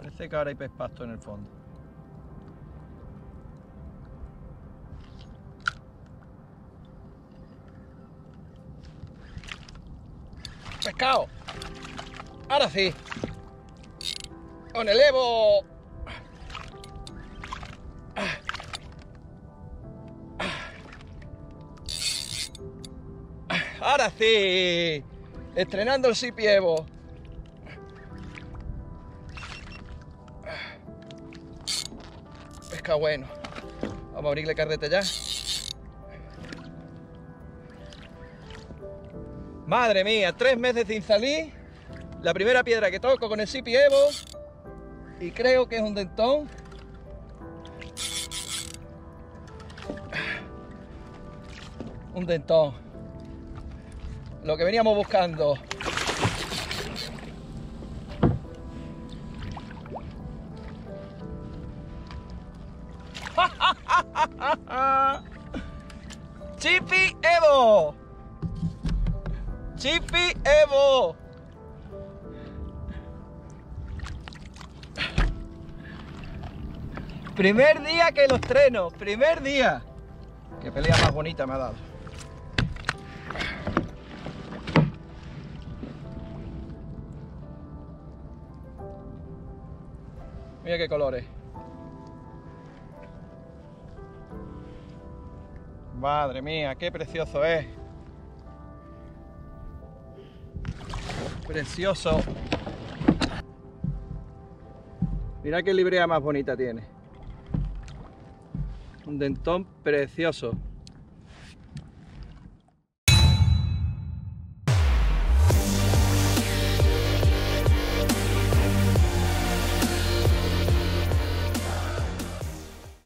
Parece que ahora hay pez pasto en el fondo. ¡Pescado! Ahora sí. Con el Evo. Ahora sí. Estrenando el Sipi Evo. Pesca bueno. Vamos a abrirle carrete ya. Madre mía, 3 meses sin salir. La primera piedra que toco con el Sipi Evo. Y creo que es un dentón. Un dentón. Lo que veníamos buscando. Sipi Evo. Sipi Evo. Primer día que lo estreno, primer día. Qué pelea más bonita me ha dado. Mira qué colores. Madre mía, qué precioso es. Precioso. Mira qué librea más bonita tiene. Un dentón precioso.